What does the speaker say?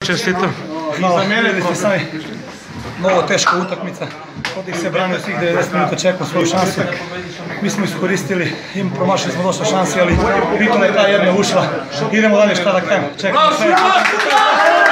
Čestitam. Hvala, vidjeli ste sami. Mnogo teška utakmica. Ovdje se branio svih 90 minuta, čekao svoju šansu. Mi smo iskoristili, promašili smo dosta šansi, ali bitno je ta jedna ušla. Idemo dalje, šta da kažem. Čekamo sve.